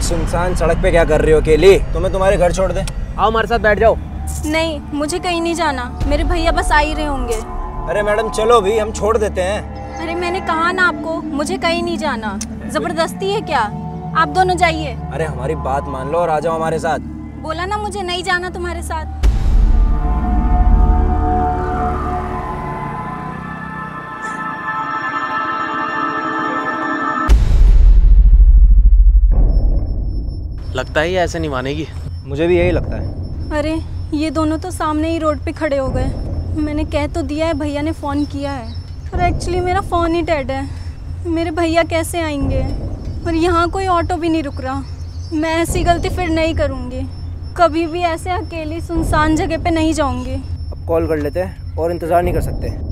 सुनसान सड़क पे क्या कर रही हो अकेली? तुम्हें तुम्हारे घर छोड़ दे? आओ हमारे साथ बैठ जाओ। नहीं, मुझे कहीं नहीं जाना, मेरे भैया बस आ ही रहे होंगे। अरे मैडम चलो भी, हम छोड़ देते हैं। अरे मैंने कहा ना आपको, मुझे कहीं नहीं जाना। जबरदस्ती है क्या? आप दोनों जाइए। अरे हमारी बात मान लो और आ जाओ हमारे साथ। बोला ना मुझे नहीं जाना तुम्हारे साथ। लगता है ये ऐसे नहीं मानेगी। मुझे भी यही लगता है। अरे ये दोनों तो सामने ही रोड पे खड़े हो गए। मैंने कह तो दिया है, भैया ने फ़ोन किया है, पर एक्चुअली मेरा फ़ोन ही डेड है। मेरे भैया कैसे आएंगे? और यहाँ कोई ऑटो भी नहीं रुक रहा। मैं ऐसी गलती फिर नहीं करूँगी, कभी भी ऐसे अकेली सुनसान जगह पे नहीं जाऊँगी। अब कॉल कर लेते हैं और इंतज़ार नहीं कर सकते।